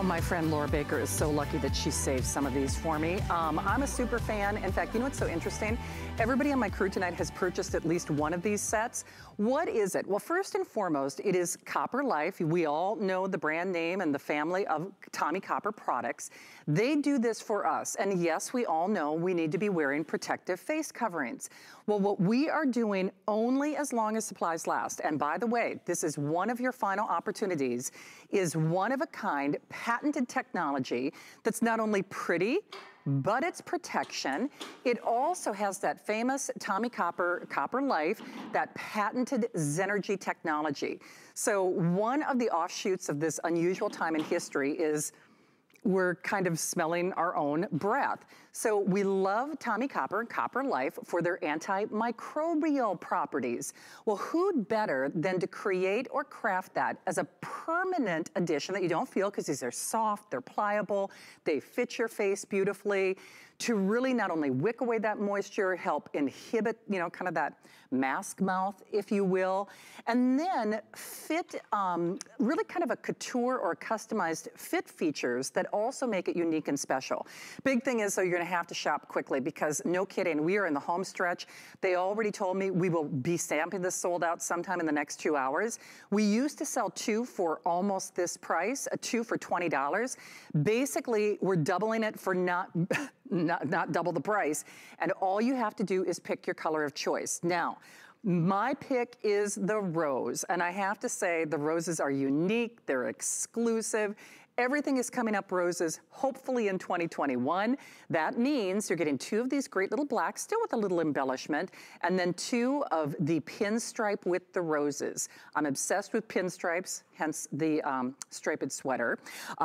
Oh, my friend Laura Baker is so lucky that she saved some of these for me. I'm a super fan. In fact, you know what's so interesting? Everybody on my crew tonight has purchased at least one of these sets. What is it? Well, first and foremost, it is Copper Life. We all know the brand name and the family of Tommie Copper products. They do this for us. And yes, we all know we need to be wearing protective face coverings. Well, what we are doing only as long as supplies last, and by the way, this is one of your final opportunities, is one of a kind patented technology that's not only pretty, but it's protection. It also has that famous Tommie Copper Life, that patented Zenergy technology. So one of the offshoots of this unusual time in history is we're kind of smelling our own breath. So we love Tommie Copper and Copper Life for their antimicrobial properties. Well, who'd better than to create or craft that as a permanent addition that you don't feel, because these are soft, they're pliable, they fit your face beautifully, to really not only wick away that moisture, help inhibit, you know, kind of that mask mouth, if you will, and then fit really kind of a couture or customized fit features that also make it unique and special. Big thing is, though, you're gonna have to shop quickly because no kidding, we are in the home stretch. They already told me we will be stamping this sold out sometime in the next 2 hours. We used to sell 2 for almost this price, a 2 for $20. Basically, we're doubling it for not double the price. And all you have to do is pick your color of choice. Now, my pick is the rose. And I have to say, the roses are unique, they're exclusive. Everything is coming up roses, hopefully in 2021. That means you're getting 2 of these great little blacks, still with a little embellishment, and then 2 of the pinstripe with the roses. I'm obsessed with pinstripes, hence the striped sweater.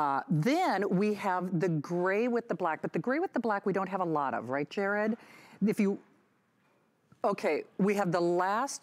Then we have the gray with the black, but the gray with the black we don't have a lot of, right, Jared? Okay, we have the last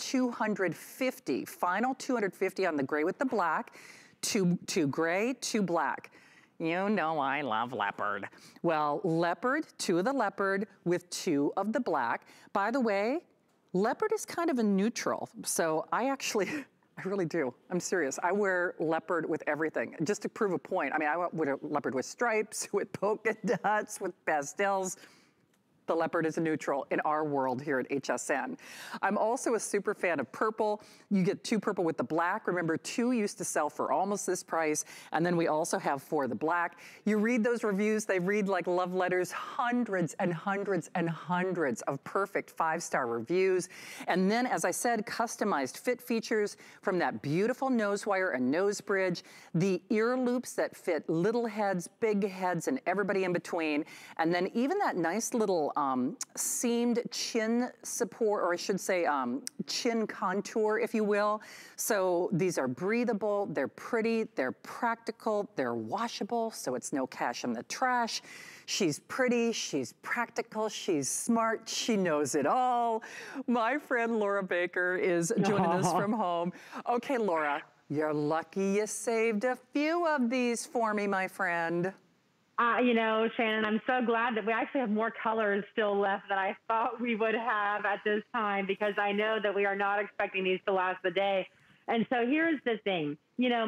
250, final 250 on the gray with the black. 2 gray, 2 black. You know I love leopard. Well, leopard, 2 of the leopard with 2 of the black. By the way, leopard is kind of a neutral. So I really do. I'm serious. I wear leopard with everything, just to prove a point. I mean, I wear leopard with stripes, with polka dots, with pastels. The leopard is a neutral in our world here at HSN. I'm also a super fan of purple. You get 2 purple with the black. Remember, 2 used to sell for almost this price. And then we also have 4 the black. You read those reviews, they read like love letters, hundreds and hundreds and hundreds of perfect 5-star reviews. And then, as I said, customized fit features from that beautiful nose wire and nose bridge, the ear loops that fit little heads, big heads, and everybody in between. And then even that nice little seamed chin support, or I should say chin contour, if you will. So these are breathable, they're pretty, they're practical, they're washable, so it's no cash in the trash. She's pretty, she's practical, she's smart, she knows it all. My friend Laura Baker is joining us from home. Okay, Laura, you're lucky you saved a few of these for me, my friend. You know, Shannon, I'm so glad that we actually have more colors still left than I thought we would have at this time, because I know that we are not expecting these to last the day. And so here's the thing, you know,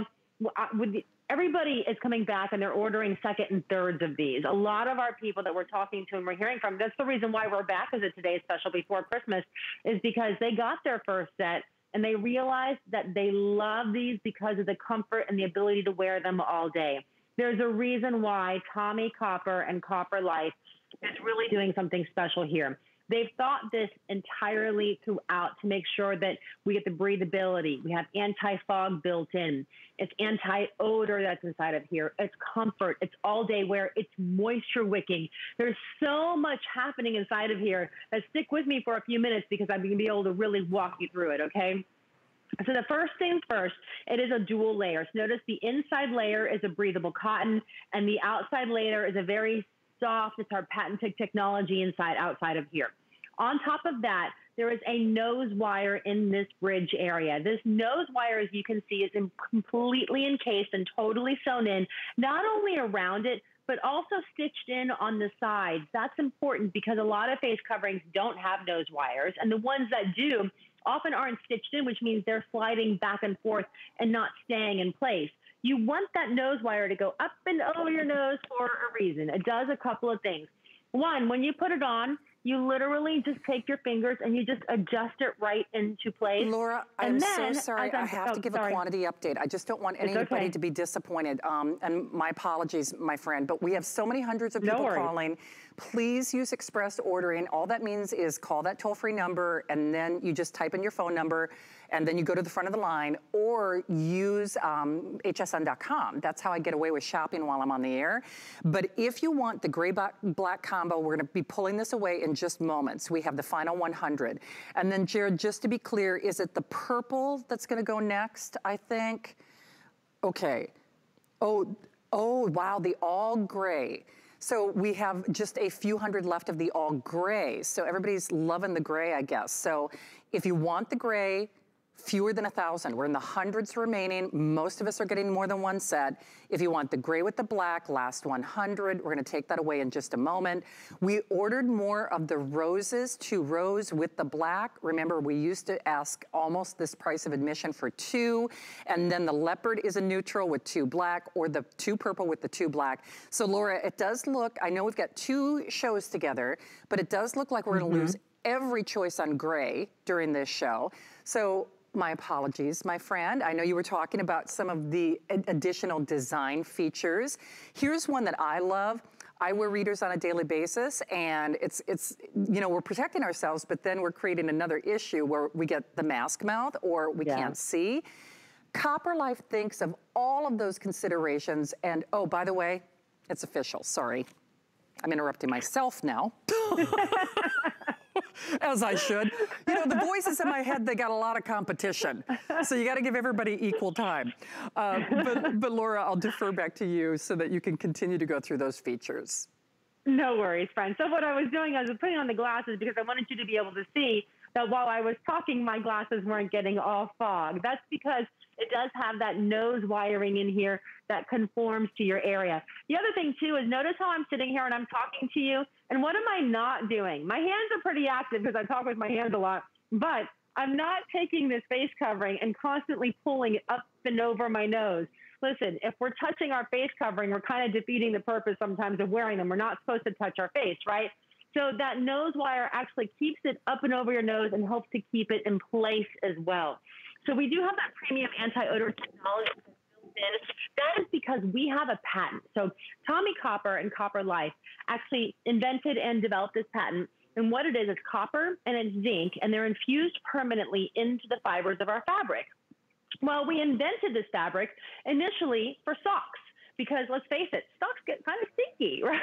everybody is coming back and they're ordering second and thirds of these. A lot of our people that we're talking to and we're hearing from, that's the reason why we're back as a Today's Special before Christmas, is because they got their first set and they realized that they love these because of the comfort and the ability to wear them all day. There's a reason why Tommie Copper and Copper Life is really doing something special here. They've thought this entirely throughout to make sure that we get the breathability. We have anti-fog built in. It's anti-odor that's inside of here. It's comfort. It's all-day wear. It's moisture wicking. There's so much happening inside of here. Stick with me for a few minutes because I'm going to be able to really walk you through it, okay? So the first things first, it is a dual layer. So notice the inside layer is a breathable cotton, and the outside layer is a very soft, it's our patented technology outside of here. On top of that, there is a nose wire in this bridge area. This nose wire, as you can see, is completely encased and totally sewn in, not only around it, but also stitched in on the sides. That's important because a lot of face coverings don't have nose wires, and the ones that do often aren't stitched in, which means they're sliding back and forth and not staying in place. You want that nose wire to go up and over your nose for a reason. It does a couple of things. One, when you put it on, you literally just take your fingers and you just adjust it right into place. Laura, I'm so sorry. I have to give a quantity update. I just don't want anybody to be disappointed. And my apologies, my friend, but we have so many hundreds of people calling. Please use express ordering. All that means is call that toll-free number, and then you just type in your phone number, and then you go to the front of the line, or use hsn.com. That's how I get away with shopping while I'm on the air. But if you want the gray-black combo, we're gonna be pulling this away in just moments. We have the final 100. And then Jared, just to be clear, is it the purple that's gonna go next, I think? Okay. Oh, wow, the all gray. So we have just a few hundred left of the all gray. So everybody's loving the gray, I guess. So if you want the gray, fewer than 1,000. We're in the hundreds remaining. Most of us are getting more than one set. If you want the gray with the black, last 100, we're gonna take that away in just a moment. We ordered more of the roses, 2 rose with the black. Remember, we used to ask almost this price of admission for 2, and then the leopard is a neutral with 2 black, or the 2 purple with the 2 black. So Laura, it does look, I know we've got 2 shows together, but it does look like we're gonna lose every choice on gray during this show. So my apologies, my friend. I know you were talking about some of the additional design features. Here's one that I love. I wear readers on a daily basis, and it's you know, we're protecting ourselves, but then we're creating another issue where we get the mask mouth or we can't see. Copper Life thinks of all of those considerations, and oh, by the way, it's official, sorry. I'm interrupting myself now. As I should. You know, the voices in my head, they got a lot of competition. So you got to give everybody equal time. But Laura, I'll defer back to you so that you can continue to go through those features. No worries, friend. So what I was doing, I was putting on the glasses because I wanted you to be able to see that while I was talking, my glasses weren't getting all fogged. That's because it does have that nose wiring in here that conforms to your area. The other thing, too, is notice how I'm sitting here and I'm talking to you. And what am I not doing? My hands are pretty active because I talk with my hands a lot. But I'm not taking this face covering and constantly pulling it up and over my nose. Listen, if we're touching our face covering, we're kind of defeating the purpose sometimes of wearing them. We're not supposed to touch our face, right? So that nose wire actually keeps it up and over your nose and helps to keep it in place as well. So we do have that premium anti-odor technology built in. That is because we have a patent. So Tommy Copper and Copper Life actually invented and developed this patent. And what it is copper and it's zinc, and they're infused permanently into the fibers of our fabric. Well, we invented this fabric initially for socks because, let's face it, socks get kind of stinky, right?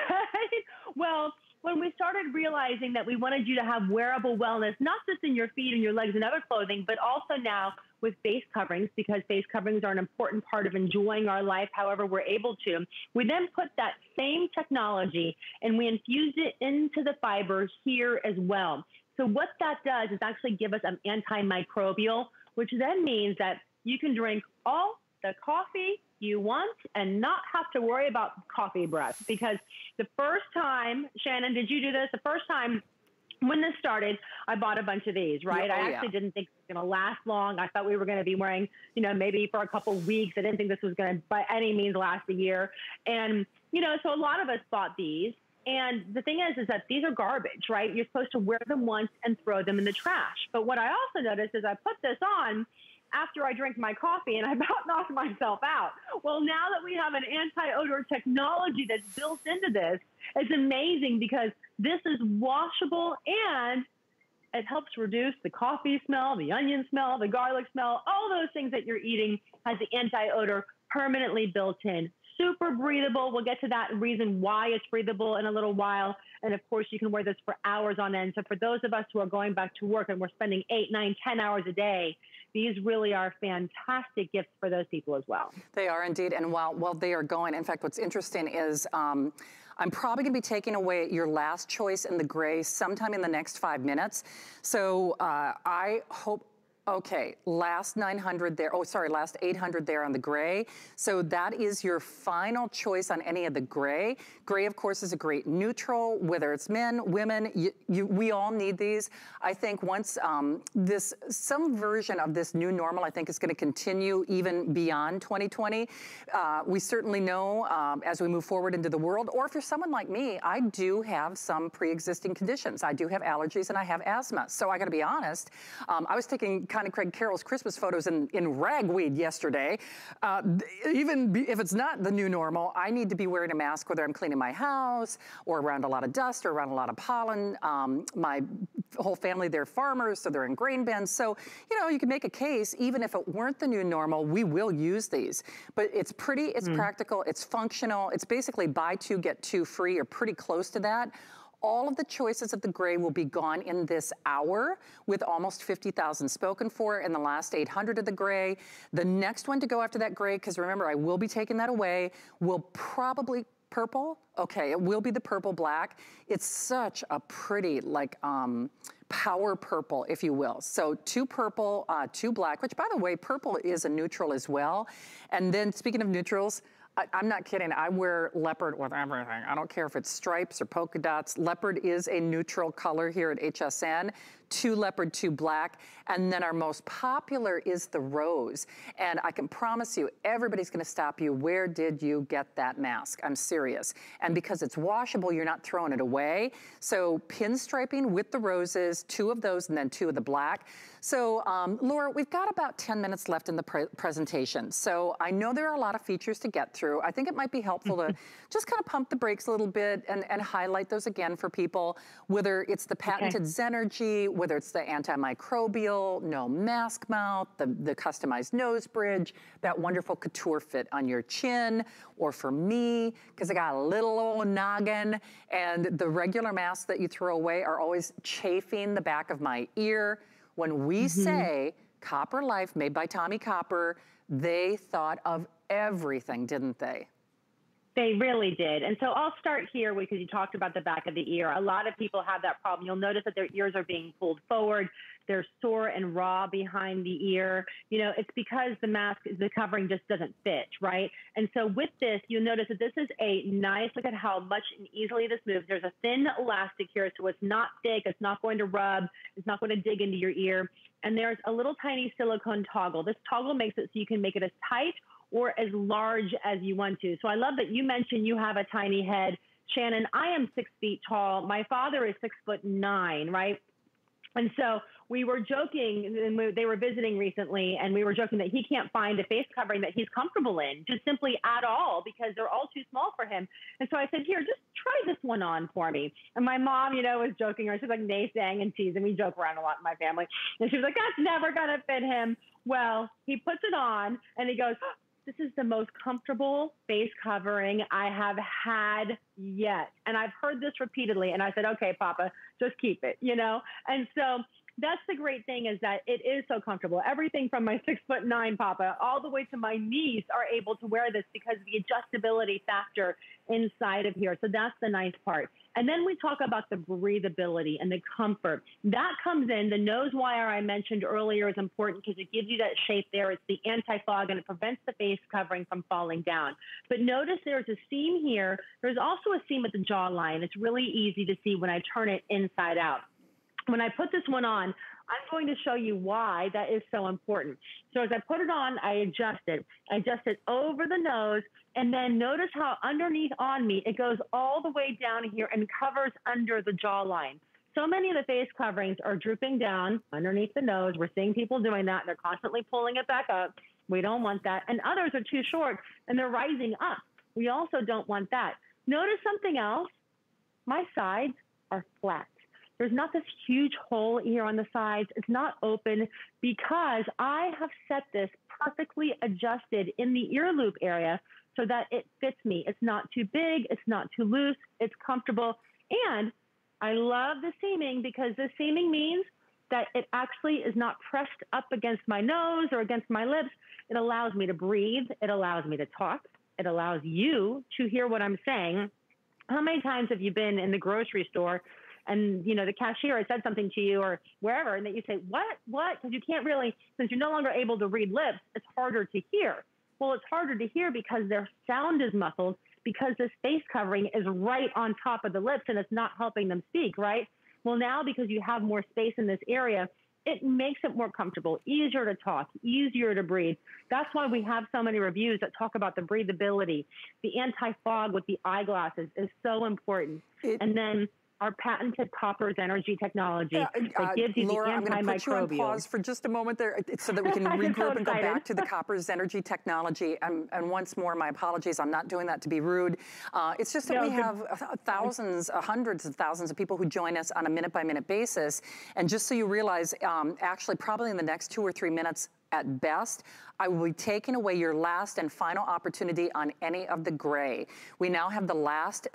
Well, when we started realizing that we wanted you to have wearable wellness, not just in your feet and your legs and other clothing, but also now with face coverings, because face coverings are an important part of enjoying our life however we're able to. We then put that same technology and we infused it into the fibers here as well. So what that does is actually give us an antimicrobial, which then means that you can drink all the coffee you want and not have to worry about coffee breath. Because the first time, Shannon, did you do this? The first time when this started, I bought a bunch of these, right? I actually didn't think it was going to last long. I thought we were going to be wearing, you know, maybe for a couple weeks. I didn't think this was going to by any means last a year. And, you know, so a lot of us bought these. And the thing is that these are garbage, right? You're supposed to wear them once and throw them in the trash. But what I also noticed is I put this on after I drank my coffee and I about knocked myself out. Well, now that we have an anti-odor technology that's built into this, it's amazing because this is washable and it helps reduce the coffee smell, the onion smell, the garlic smell, all those things that you're eating has the anti-odor permanently built in. Super breathable. We'll get to that reason why it's breathable in a little while. And of course, you can wear this for hours on end. So for those of us who are going back to work and we're spending 8, 9, 10 hours a day, these really are fantastic gifts for those people as well. They are indeed. And while they are going, in fact, what's interesting is I'm probably going to be taking away your last choice in the gray sometime in the next 5 minutes. So I hope Okay, last 900 there. Oh, sorry, last 800 there on the gray. So that is your final choice on any of the gray. Gray, of course, is a great neutral, whether it's men, women, we all need these. I think once some version of this new normal, I think is gonna continue even beyond 2020. We certainly know as we move forward into the world, or if you're someone like me, I do have some pre-existing conditions. I do have allergies and I have asthma. So I gotta be honest, I was taking kind of Craig Carroll's Christmas photos in ragweed yesterday. Even if it's not the new normal, I need to be wearing a mask whether I'm cleaning my house or around a lot of dust or around a lot of pollen. My whole family, they're farmers, so they're in grain bins. So, you know, you can make a case, even if it weren't the new normal, we will use these. But it's pretty, it's practical, it's functional. It's basically buy two, get two free, or pretty close to that. All of the choices of the gray will be gone in this hour, with almost 50,000 spoken for in the last 800 of the gray. The next one to go after that gray, because remember, I will be taking that away, will probably purple. Okay, it will be the purple black. It's such a pretty, like, power purple, if you will. So 2 purple, 2 black, which by the way, purple is a neutral as well. And then speaking of neutrals, I'm not kidding. I wear leopard with everything. I don't care if it's stripes or polka dots. Leopard is a neutral color here at HSN. 2 leopard, 2 black. And then our most popular is the rose. And I can promise you, everybody's gonna stop you. Where did you get that mask? I'm serious. And because it's washable, you're not throwing it away. So pinstriping with the roses, 2 of those, and then 2 of the black. So Laura, we've got about 10 minutes left in the presentation. So I know there are a lot of features to get through. I think it might be helpful to just kind of pump the brakes a little bit and highlight those again for people, whether it's the patented Zenergy, whether it's the antimicrobial, no mask mouth, the customized nose bridge, that wonderful couture fit on your chin, or for me, because I got a little old noggin, and the regular masks that you throw away are always chafing the back of my ear. When we say Copper Life, made by Tommie Copper, they thought of everything, didn't they? They really did. And so I'll start here because you talked about the back of the ear. A lot of people have that problem. You'll notice that their ears are being pulled forward. They're sore and raw behind the ear. You know, it's because the mask, the covering just doesn't fit, right? And so with this, you'll notice that this is a nice, look at how much and easily this moves. There's a thin elastic here, so it's not thick. It's not going to rub. It's not going to dig into your ear. And there's a little tiny silicone toggle. This toggle makes it so you can make it as tight or as large as you want to. So I love that you mentioned you have a tiny head. Shannon, I am 6 feet tall. My father is 6'9", right? And so we were joking, and they were visiting recently, and we were joking that he can't find a face covering that he's comfortable in, just simply at all, because they're all too small for him. And so I said, here, just try this one on for me. And my mom, you know, was joking, or she's like naysaying and teasing. We joke around a lot in my family. And she was like, that's never going to fit him. Well, he puts it on, and he goes, this is the most comfortable face covering I have had yet. And I've heard this repeatedly. And I said, okay, Papa, just keep it, you know? And so that's the great thing, is that it is so comfortable. Everything from my 6'9" Papa all the way to my niece are able to wear this because of the adjustability factor inside of here. So that's the nice part. And then we talk about the breathability and the comfort. That comes in. The nose wire I mentioned earlier is important because it gives you that shape there. It's the anti-fog, and it prevents the face covering from falling down. But notice there's a seam here. There's also a seam at the jawline. It's really easy to see when I turn it inside out. When I put this one on, I'm going to show you why that is so important. So as I put it on, I adjust it. I adjust it over the nose, and then notice how underneath on me, it goes all the way down here and covers under the jawline. So many of the face coverings are drooping down underneath the nose. We're seeing people doing that. They're constantly pulling it back up. We don't want that. And others are too short, and they're rising up. We also don't want that. Notice something else. My sides are flat. There's not this huge hole here on the sides. It's not open because I have set this perfectly adjusted in the ear loop area so that it fits me. It's not too big. It's not too loose. It's comfortable. And I love the seaming because the seaming means that it actually is not pressed up against my nose or against my lips. It allows me to breathe. It allows me to talk. It allows you to hear what I'm saying. How many times have you been in the grocery store and, you know, the cashier has said something to you or wherever, and that you say, what? Because you can't really, since you're no longer able to read lips, it's harder to hear. Well, it's harder to hear because their sound is muffled because this face covering is right on top of the lips and it's not helping them speak, right? Well, now because you have more space in this area, it makes it more comfortable, easier to talk, easier to breathe. That's why we have so many reviews that talk about the breathability. The anti-fog with the eyeglasses is so important. And then our patented Copper's Energy technology that gives you Laura, the antimicrobial. I'm going to put you on pause for just a moment there so that we can regroup and go back to the Copper's Energy technology. And once more, my apologies. I'm not doing that to be rude. It's just that we have thousands, hundreds of thousands of people who join us on a minute-by-minute basis. And just so you realize, actually probably in the next 2 or 3 minutes, at best, I will be taking away your last and final opportunity on any of the gray. We now have the last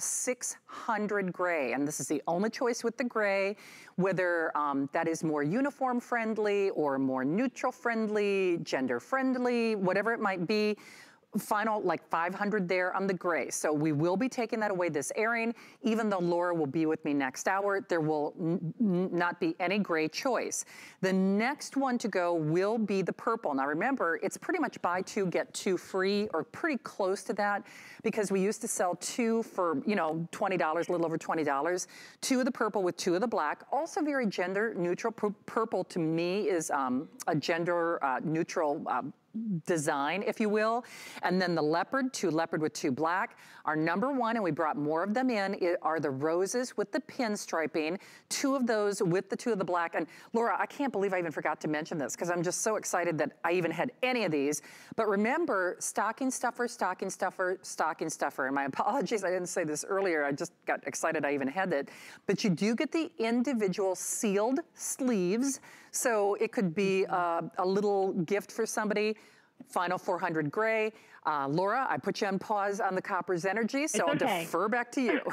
600 gray, and this is the only choice with the gray, whether that is more uniform friendly or more neutral friendly, gender friendly, whatever it might be. Final, like 500 there on the gray. So we will be taking that away this airing. Even though Laura will be with me next hour, there will not be any gray choice. The next one to go will be the purple. Now remember, it's pretty much buy 2, get 2 free, or pretty close to that, because we used to sell 2 for, you know, $20, a little over $20. 2 of the purple with 2 of the black. Also very gender neutral. Purple to me is a gender neutral design, if you will. And then the leopard, 2 leopard with 2 black. Our number 1, and we brought more of them in, are the roses with the pinstriping. 2 of those with the 2 of the black. And Laura, I can't believe I even forgot to mention this because I'm just so excited that I even had any of these. But remember, stocking stuffer, stocking stuffer, stocking stuffer. And my apologies, I didn't say this earlier. I just got excited I even had it. But you do get the individual sealed sleeves. So it could be a little gift for somebody. Final 400 gray. Laura, I put you on pause on the Copper's Energy, so I'll defer back to you.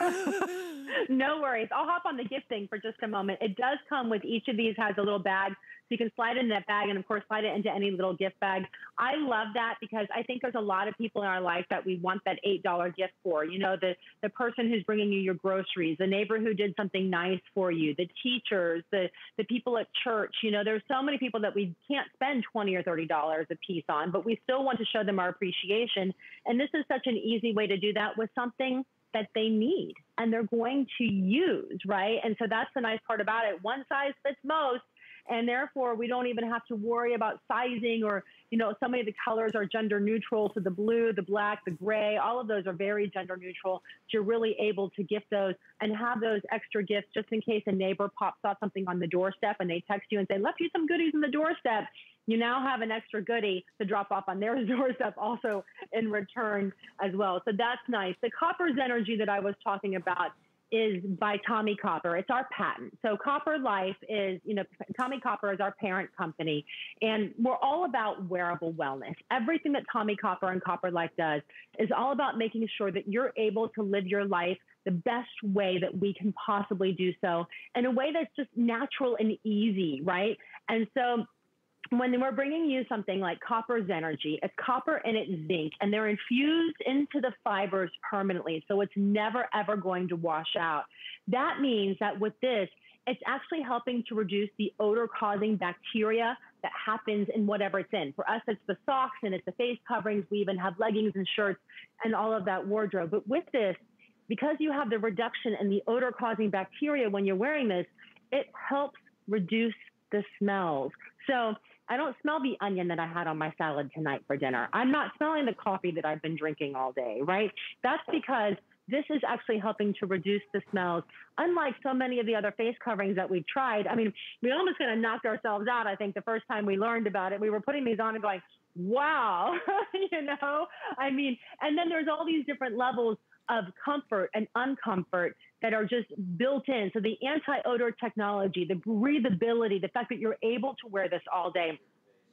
No worries. I'll hop on the gift thing for just a moment. It does come with each of these has a little bag, so you can slide it in that bag and, of course, slide it into any little gift bag. I love that because I think there's a lot of people in our life that we want that $8 gift for. You know, the person who's bringing you your groceries, the neighbor who did something nice for you, the teachers, the people at church. You know, there's so many people that we can't spend $20 or $30 a piece on, but we still want to show them our appreciation. And this is such an easy way to do that with something that they need and they're going to use, right? And so that's the nice part about it. One size fits most. And therefore, we don't even have to worry about sizing or, you know, so many of the colors are gender neutral. So the blue, the black, the gray, all of those are very gender neutral. So you're really able to gift those and have those extra gifts just in case a neighbor pops out something on the doorstep and they text you and say, left you some goodies in the doorstep. You now have an extra goodie to drop off on their doorstep also in return as well. So that's nice. The Copper's Energy that I was talking about is by Tommie Copper. It's our patent. So Copper Life is, you know, Tommie Copper is our parent company, and we're all about wearable wellness. Everything that Tommie Copper and Copper Life does is all about making sure that you're able to live your life the best way that we can possibly do so, in a way that's just natural and easy, right? And so when we're bringing you something like Copper's Energy, it's copper and it's zinc, and they're infused into the fibers permanently, so it's never, ever going to wash out. That means that with this, it's actually helping to reduce the odor-causing bacteria that happens in whatever it's in. For us, it's the socks and it's the face coverings. We even have leggings and shirts and all of that wardrobe. But with this, because you have the reduction in the odor-causing bacteria when you're wearing this, it helps reduce the smells. So I don't smell the onion that I had on my salad tonight for dinner. I'm not smelling the coffee that I've been drinking all day, right? That's because this is actually helping to reduce the smells. Unlike so many of the other face coverings that we've tried, I mean, we almost kind of knocked ourselves out, I think, the first time we learned about it. We were putting these on and going, wow, you know? I mean, and then there's all these different levels of comfort and uncomfort that are just built in. So the anti-odor technology, the breathability, the fact that you're able to wear this all day,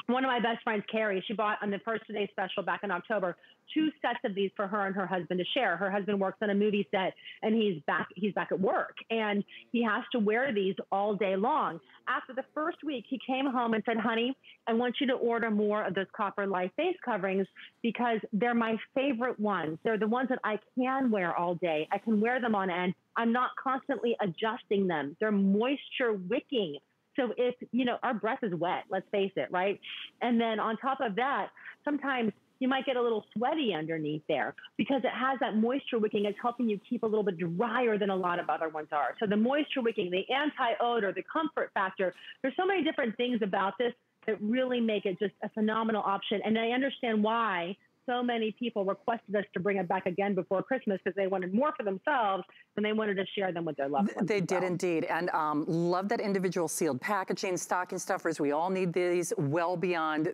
one of my best friends, Carrie, she bought on the First Today special back in October 2 sets of these for her and her husband to share. Her husband works on a movie set and he's back at work and he has to wear these all day long. After the first week, he came home and said, honey, I want you to order more of those Copper Life face coverings because they're my favorite ones. They're the ones that I can wear all day. I can wear them on end. I'm not constantly adjusting them. They're moisture wicking. So if, you know, our breath is wet, let's face it, right? And then on top of that, sometimes you might get a little sweaty underneath there because it has that moisture wicking. It's helping you keep a little bit drier than a lot of other ones are. So the moisture wicking, the anti-odor, the comfort factor, there's so many different things about this that really make it just a phenomenal option. And I understand why so many people requested us to bring it back again before Christmas because they wanted more for themselves and they wanted to share them with their loved ones. They did indeed. And love that individual sealed packaging, stocking stuffers. We all need these well beyond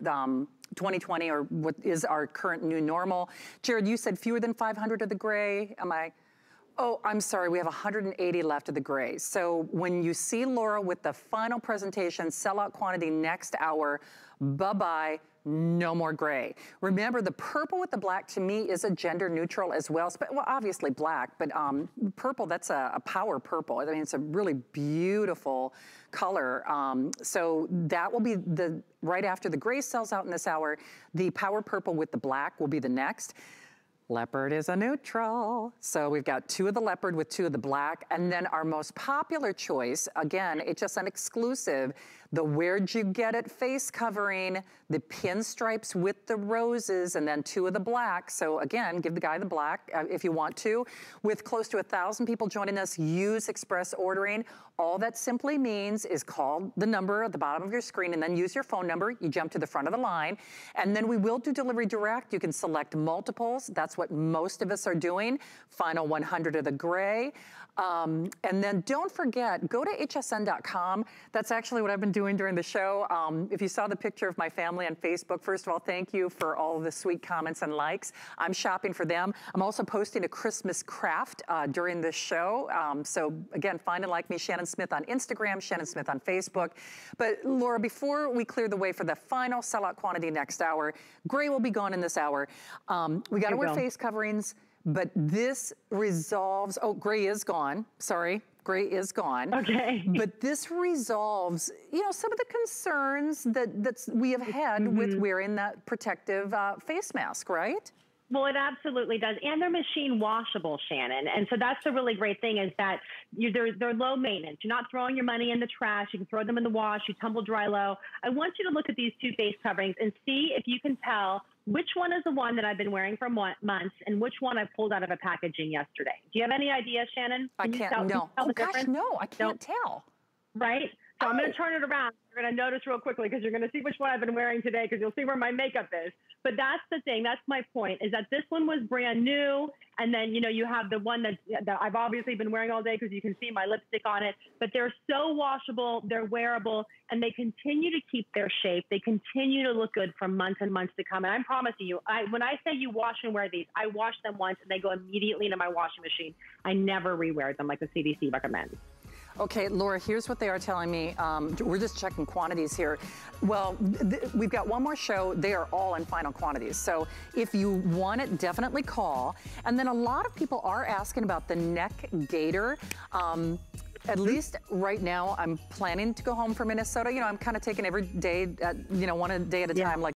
2020 or what is our current new normal. Jared, you said fewer than 500 of the gray. Am I? Oh, I'm sorry, we have 180 left of the gray. So when you see Laura with the final presentation, sellout quantity next hour, bye-bye, no more gray. Remember, the purple with the black to me is a gender neutral as well. Well, obviously black, but purple, that's a power purple. I mean, it's a really beautiful color. So that will be right after the gray sells out in this hour. The power purple with the black will be the next. Leopard is a neutral. So we've got 2 of the leopard with 2 of the black. And then our most popular choice, again, it's just an exclusive, the Where'd You Get It face covering, the pinstripes with the roses, and then 2 of the black. So again, give the guy the black if you want to. With close to 1,000 people joining us, use express ordering. All that simply means is call the number at the bottom of your screen and then use your phone number. You jump to the front of the line. And then we will do delivery direct. You can select multiples. That's what most of us are doing. Final 100 of the gray. And then don't forget, go to hsn.com. That's actually what I've been doing during the show. If you saw the picture of my family on Facebook, first of all, thank you for all of the sweet comments and likes. I'm shopping for them. I'm also posting a Christmas craft during this show. So again, find and like me, Shannon Smith on Instagram, Shannon Smith on Facebook. But Laura, before we clear the way for the final sellout quantity next hour, gray will be gone in this hour. We got to wear face coverings. But this resolves, oh, gray is gone. Sorry, gray is gone. Okay. But this resolves, you know, some of the concerns that we have had with wearing that protective face mask, right? Well, it absolutely does. And they're machine washable, Shannon. And so that's the really great thing is that they're low maintenance. You're not throwing your money in the trash. You can throw them in the wash. You tumble dry low. I want you to look at these 2 face coverings and see if you can tell which one is the one that I've been wearing for months and which one I pulled out of a packaging yesterday. Do you have any idea, Shannon? I can't, no. Oh gosh, no, I can't tell. Right? So I'm going to turn it around. You're going to notice real quickly because you're going to see which one I've been wearing today because you'll see where my makeup is. But that's the thing. That's my point is that this one was brand new. And then, you know, you have the one that I've obviously been wearing all day because you can see my lipstick on it. But they're so washable. They're wearable. And they continue to keep their shape. They continue to look good for months and months to come. And I'm promising you, when I say you wash and wear these, I wash them once and they go immediately into my washing machine. I never rewear them like the CDC recommends. Okay, Laura, here's what they are telling me. We're just checking quantities here. Well, we've got one more show. They are all in final quantities. So if you want it, definitely call. And then a lot of people are asking about the neck gaiter. At least right now, I'm planning to go home for Minnesota. You know, I'm kind of taking every day, one a day at a time, like